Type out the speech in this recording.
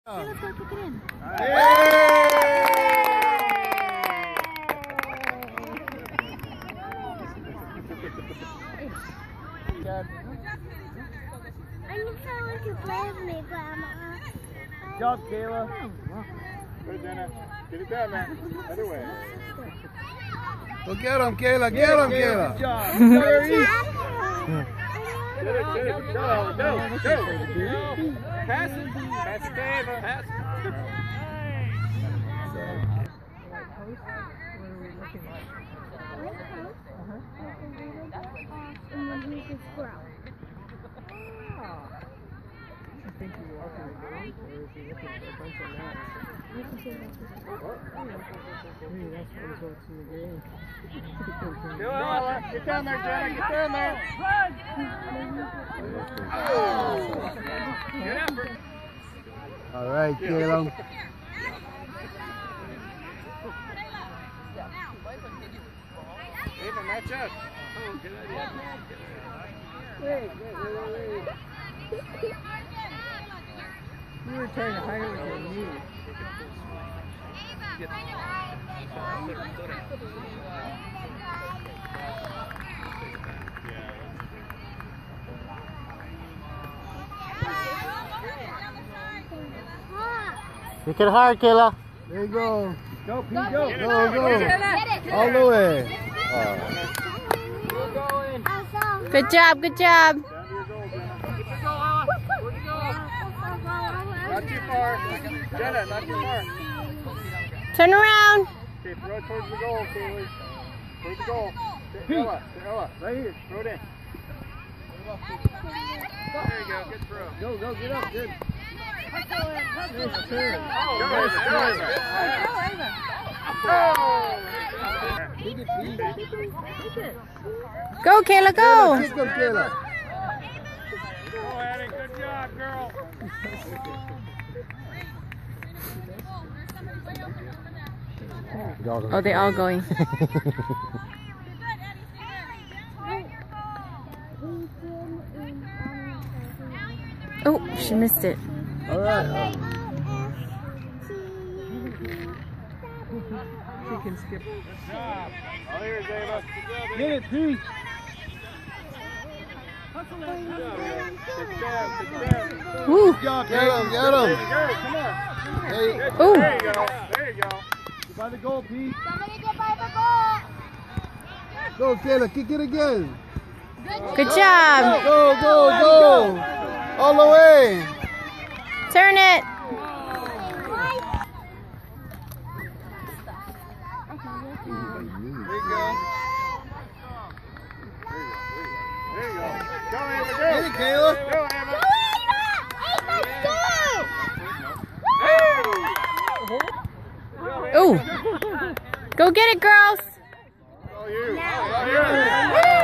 Okay, let's go kick it in. I need someone to play with me, Grandma. Good job, Kayla. Go, Jenna. Get it down, man. Other way. Go get him, Kayla. Get him, Kayla. Good job. Get it. Go. Pass it. Pass it, Kayla. Pass it. Get down there, Jenna. Get down there. Good effort. All right, Kayla. Ava, match up. Oh, good idea. Wait. You were trying to hide it with your knee. Kick it hard, Kayla. There you go. Go, Pete, go. Go. Get it. All the way. Good job, good job. Not too far. Jenna, not too far. Turn around. Okay, throw it towards the goal, Kaylee. Towards the goal. Ella, right here. Throw it in. There you go. Good throw. Go, get up. Good. Go, Kayla, go. Kick him, Kayla. Go, Addie. Good job, girl. Oh, they're all going. Oh, she missed it. All right. She can skip. Good job. All here, Ava. Get it, Pete. Sit down. Woo. Get him. Come on. Hey. Ooh. There you go. Get by the goal, Pete. Somebody get by the goal. Go, Kayla. Kick it again. Good job. Go. All the way. Turn it. There you go. Go, Ava, go. Get it, Kayla. Go, Ava. Ooh. Go get it, girls. All you.